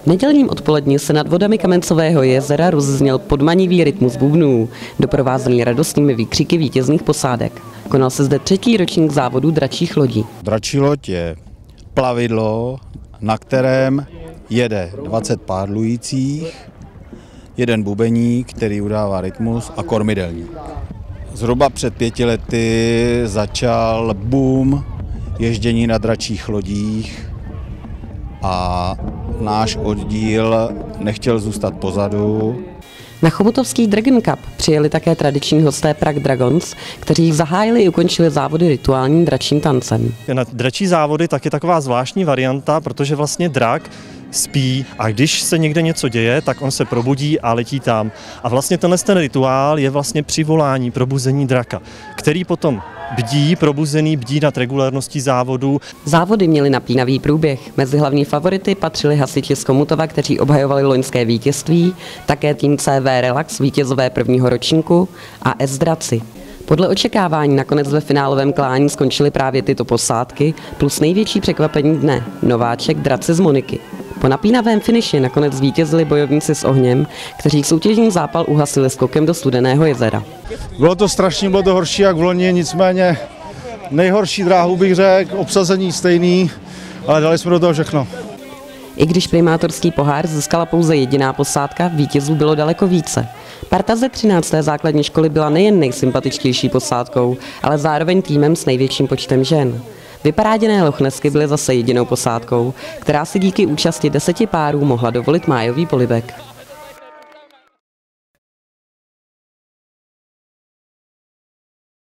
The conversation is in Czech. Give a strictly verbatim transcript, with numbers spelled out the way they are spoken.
nedělním odpoledni se nad vodami Kamencového jezera rozezněl podmanivý rytmus bubnů, doprovázený radostnými výkřiky vítězných posádek. Konal se zde třetí ročník závodu dračích lodí. Dračí loď je plavidlo, na kterém jede dvacet pádlujících, jeden bubeník, který udává rytmus, a kormidelník. Zhruba před pěti lety začal boom ježdění na dračích lodích a náš oddíl nechtěl zůstat pozadu. Na chomutovský Dragon Cup přijeli také tradiční hosté Prague Dragons, kteří zahájili i ukončili závody rituálním dračím tancem. Na dračí závody tak je taková zvláštní varianta, protože vlastně drak spí a když se někde něco děje, tak on se probudí a letí tam. A vlastně tenhle ten rituál je vlastně přivolání, probuzení draka, který potom bdí, probuzený bdí nad regulérností závodu. Závody měly napínavý průběh. Mezi hlavní favority patřili hasiči z Chomutova, kteří obhajovali loňské vítězství, také tým C V Relax, vítězové prvního ročníku, a S Draci. Podle očekávání nakonec ve finálovém klání skončily právě tyto posádky, plus největší překvapení dne – nováček Draci z Moniky. Po napínavém finiši nakonec zvítězili bojovníci s ohněm, kteří soutěžní zápal uhasili skokem do Studeného jezera. Bylo to strašně, bylo to horší jak v loni, nicméně nejhorší dráhu bych řekl, obsazení stejný, ale dali jsme do toho všechno. I když primátorský pohár získala pouze jediná posádka, vítězů bylo daleko více. Parta ze třinácté základní školy byla nejen nejsympatičtější posádkou, ale zároveň týmem s největším počtem žen. Vyparáděné Lochnesky byly zase jedinou posádkou, která si díky účasti deseti párů mohla dovolit májový polibek.